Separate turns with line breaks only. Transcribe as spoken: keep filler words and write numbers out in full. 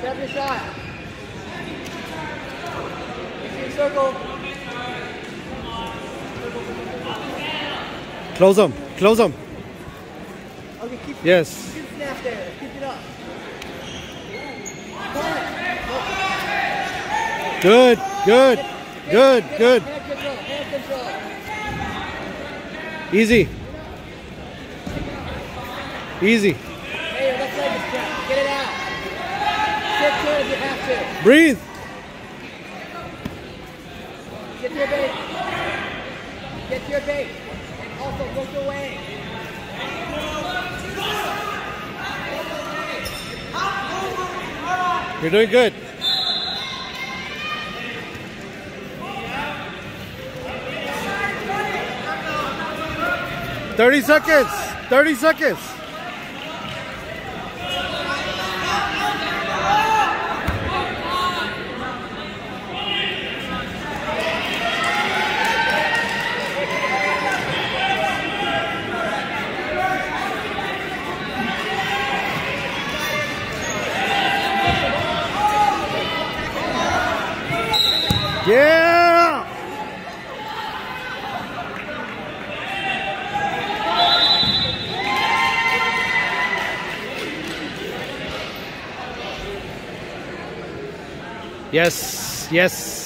Grab your shot. eighteen circle.
Close them. Close them.
Okay, keep,
Yes.
keep snap there. Keep it up.
Good. Good. Good. Good.
Hand control. Hand control.
Easy. Easy.
Hey, your left leg is cracked. Get it out. Sit to it if you have to.
Breathe.
Get to your base. Get to your base. And also look away.
You're doing good. Thirty seconds. Thirty seconds. Yeah! Yes, yes.